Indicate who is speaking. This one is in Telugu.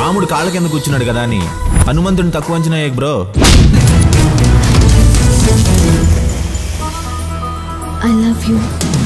Speaker 1: రాముడు కాళ్ళ కింద కూర్చున్నాడు కదా అని హనుమంతుడిని తక్కువ అంచనా బ్రో.
Speaker 2: I love you.